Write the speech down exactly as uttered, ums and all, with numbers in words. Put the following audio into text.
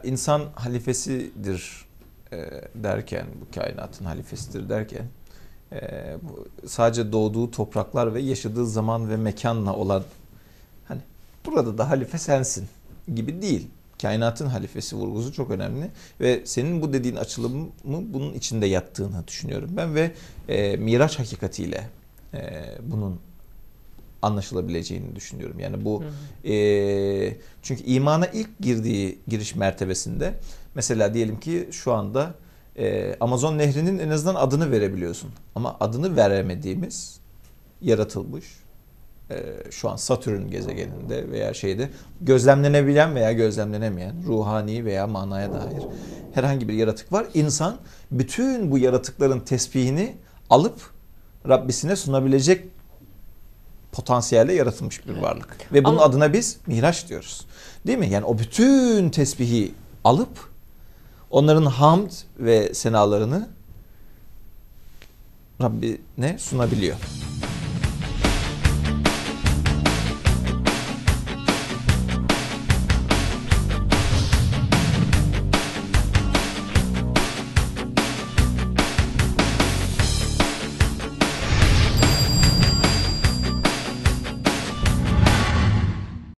İnsan halifesidir e, derken, bu kainatın halifesidir derken, e, bu sadece doğduğu topraklar ve yaşadığı zaman ve mekanla olan, hani burada da halife sensin gibi değil. Kainatın halifesi vurgusu çok önemli ve senin bu dediğin açılımı bunun içinde yattığını düşünüyorum ben ve e, Miraç hakikatiyle e, bunun anlaşılabileceğini düşünüyorum. Yani bu e, çünkü imana ilk girdiği giriş mertebesinde mesela diyelim ki şu anda e, Amazon Nehri'nin en azından adını verebiliyorsun. Ama adını veremediğimiz yaratılmış e, şu an Satürn gezegeninde veya şeyde gözlemlenebilen veya gözlemlenemeyen ruhani veya manaya dair herhangi bir yaratık var. İnsan bütün bu yaratıkların tesbihini alıp Rabbisine sunabilecek potansiyelde yaratılmış bir varlık. Ve bunun Ama adına biz Miraç diyoruz. Değil mi? Yani o bütün tesbihi alıp onların hamd ve senalarını Rabbine sunabiliyor.